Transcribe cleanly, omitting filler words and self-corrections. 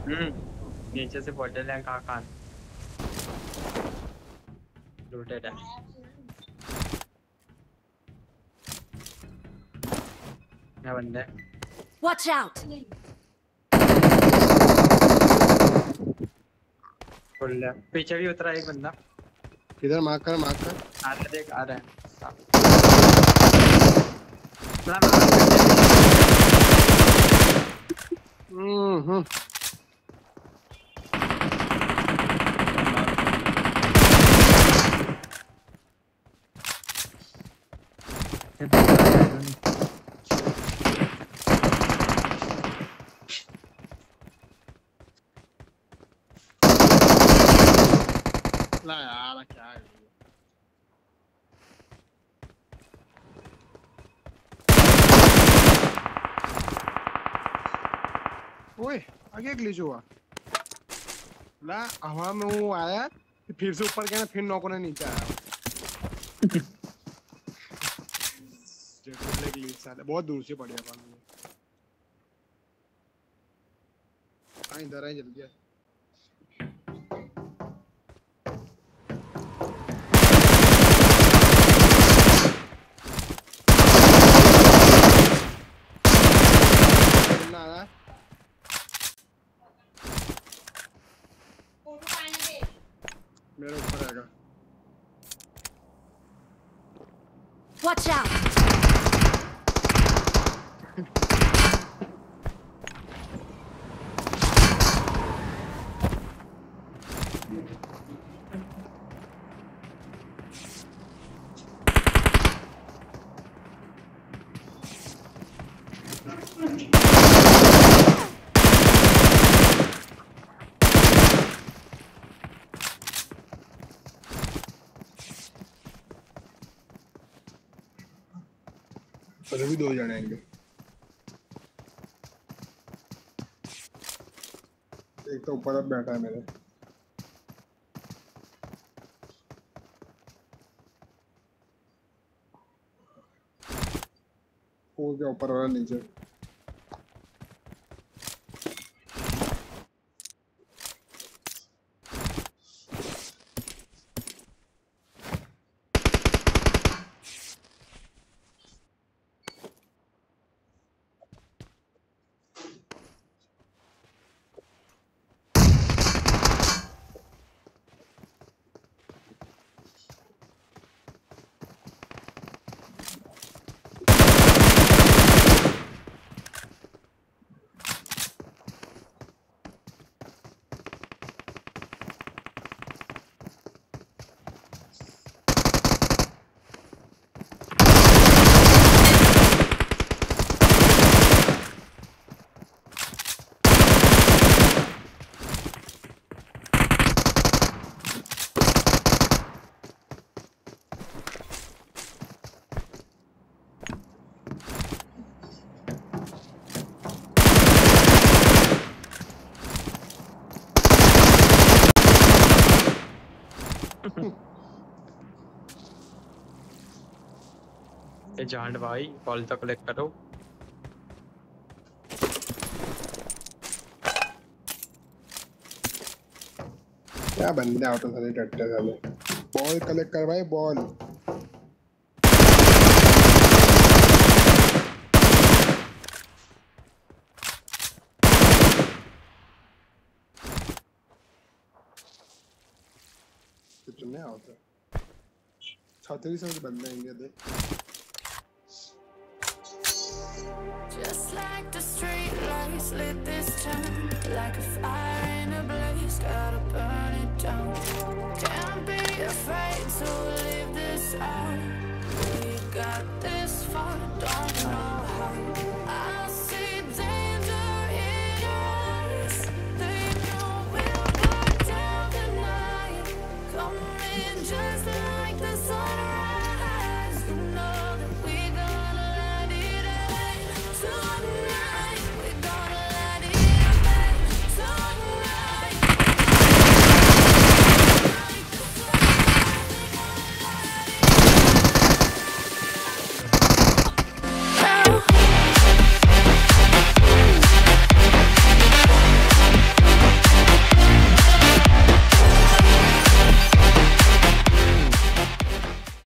नीचे से बॉटल है कहाँ लूटेड है। क्या बंदे Watch out! पीछे भी उतरा एक बंदा। किधर मार्क कर आ रहा देख आ रहा है। ला यार क्या है ओए आगे ग्लिच हुआ ला हवा में वो आया फिर से ऊपर गया फिर नॉक होने नीचे आया जेट ग्लिच साला बहुत दूर से पड़ गया पानी में। हाँ इधर आ जल्दी आ मेरे ऊपर आएगा। Watch out! अरे भी दो जने आएंगे एक तो ऊपर अब बैठा है मेरे पूल के ऊपर वाला नीचे ये जान भाई कॉल तो कलेक्ट करो। क्या बंदे आउट साले टट्टे साले बॉल कलेक्ट कर भाई बॉल कितने आउट है छतरी से बंदे आएंगे देख Just like the street lights lit this town, like a fire in a blaze, gotta burn it down. Can't be afraid to leave this out. We got this.